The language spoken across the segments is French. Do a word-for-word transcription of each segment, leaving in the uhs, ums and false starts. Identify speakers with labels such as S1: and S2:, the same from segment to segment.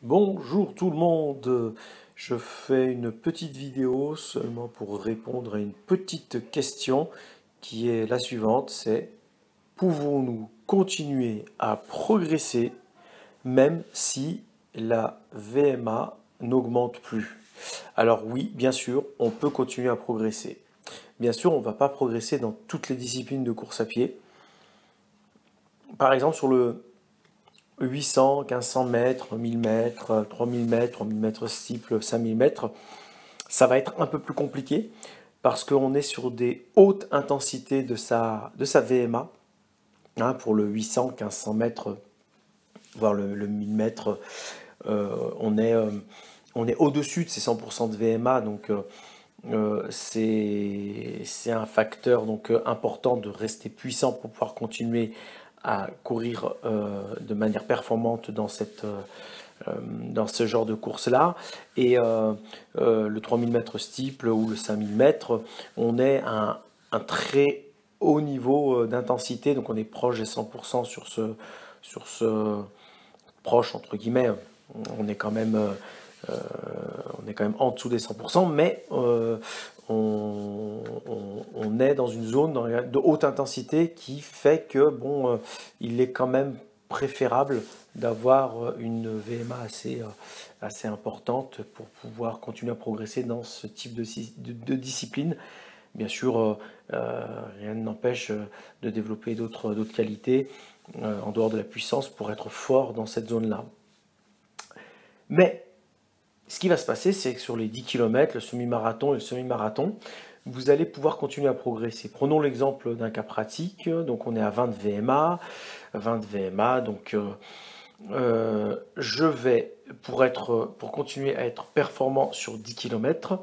S1: Bonjour tout le monde, je fais une petite vidéo seulement pour répondre à une petite question qui est la suivante, c'est pouvons-nous continuer à progresser même si la V M A n'augmente plus? Alors oui, bien sûr, on peut continuer à progresser. Bien sûr, on ne va pas progresser dans toutes les disciplines de course à pied. Par exemple, sur le huit cents, quinze cents mètres, mille mètres, trois mille mètres, trois mille mètres steeple, cinq mille mètres, ça va être un peu plus compliqué parce qu'on est sur des hautes intensités de sa, de sa V M A. Hein, pour le huit cents, quinze cents mètres, voire le, le mille mètres, euh, on est, euh, on est au-dessus de ces cent pour cent de V M A, donc euh, euh, c'est un facteur donc, euh, important de rester puissant pour pouvoir continuer à courir euh, de manière performante dans, cette, euh, dans ce genre de course-là. Et euh, euh, le trois mille mètres steeple ou le cinq mille mètres, on est à un, un très haut niveau d'intensité, donc on est proche des cent pour cent sur ce, sur ce proche, entre guillemets, on est quand même... Euh, on est quand même en dessous des cent pour cent, mais euh, on, on, on est dans une zone de haute intensité qui fait que bon, euh, il est quand même préférable d'avoir une V M A assez, euh, assez importante pour pouvoir continuer à progresser dans ce type de, de, de discipline. Bien sûr, euh, euh, rien n'empêche de développer d'autres d'autres qualités euh, en dehors de la puissance pour être fort dans cette zone-là. Mais ce qui va se passer, c'est que sur les dix kilomètres, le semi-marathon et le semi-marathon, vous allez pouvoir continuer à progresser. Prenons l'exemple d'un cas pratique. Donc, on est à vingt V M A. vingt V M A, donc euh, euh, je vais, pour, être, pour continuer à être performant sur dix kilomètres,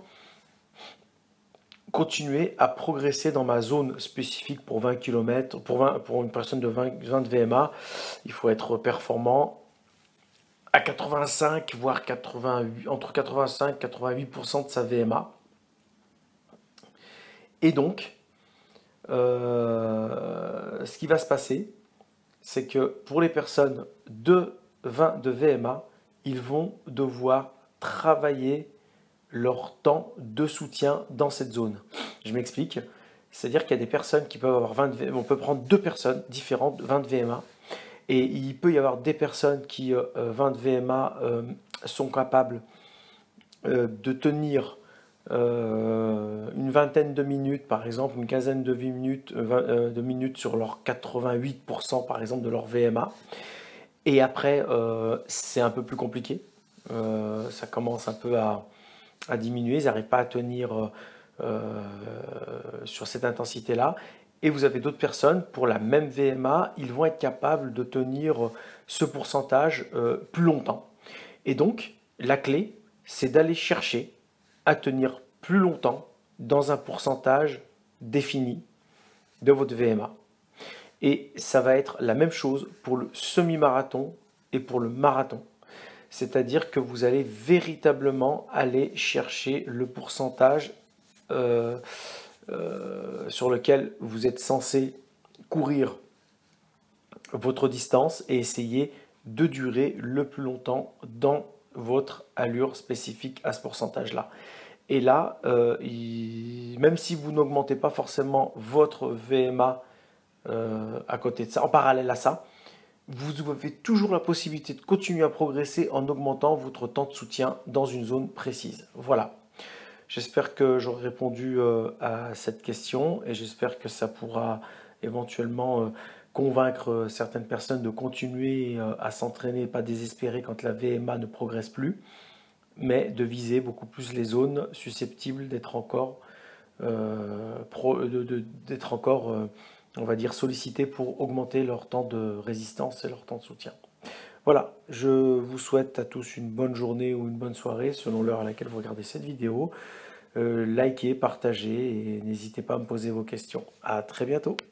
S1: continuer à progresser dans ma zone spécifique pour vingt kilomètres. Pour, vingt, pour une personne de vingt, vingt V M A, il faut être performant à quatre-vingt-cinq, voire quatre-vingt-huit, entre quatre-vingt-cinq et quatre-vingt-huit pour cent de sa V M A. Et donc, euh, ce qui va se passer, c'est que pour les personnes de vingt de V M A, ils vont devoir travailler leur temps de soutien dans cette zone. Je m'explique. C'est-à-dire qu'il y a des personnes qui peuvent avoir vingt V M A, on peut prendre deux personnes différentes, vingt V M A, et il peut y avoir des personnes qui, euh, vingt V M A, euh, sont capables euh, de tenir euh, une vingtaine de minutes, par exemple, une quinzaine de minutes, euh, vingt, euh, de minutes sur leur quatre-vingt-huit pour cent, par exemple, de leur V M A. Et après, euh, c'est un peu plus compliqué. Euh, ça commence un peu à, à diminuer. Ils n'arrivent pas à tenir euh, sur cette intensité-là. Et vous avez d'autres personnes, pour la même V M A, ils vont être capables de tenir ce pourcentage euh, plus longtemps. Et donc, la clé, c'est d'aller chercher à tenir plus longtemps dans un pourcentage défini de votre V M A. Et ça va être la même chose pour le semi-marathon et pour le marathon. C'est-à-dire que vous allez véritablement aller chercher le pourcentage euh, Euh, sur lequel vous êtes censé courir votre distance et essayer de durer le plus longtemps dans votre allure spécifique à ce pourcentage-là. Et là, euh, il, même si vous n'augmentez pas forcément votre V M A euh, à côté de ça, en parallèle à ça, vous avez toujours la possibilité de continuer à progresser en augmentant votre temps de soutien dans une zone précise. Voilà. J'espère que j'aurai répondu euh, à cette question et j'espère que ça pourra éventuellement euh, convaincre certaines personnes de continuer euh, à s'entraîner, pas désespérer quand la V M A ne progresse plus, mais de viser beaucoup plus les zones susceptibles d'être encore, euh, pro, de, de, d'être encore euh, on va dire, sollicitées pour augmenter leur temps de résistance et leur temps de soutien. Voilà, je vous souhaite à tous une bonne journée ou une bonne soirée selon l'heure à laquelle vous regardez cette vidéo. Euh, likez, partagez et n'hésitez pas à me poser vos questions. À très bientôt.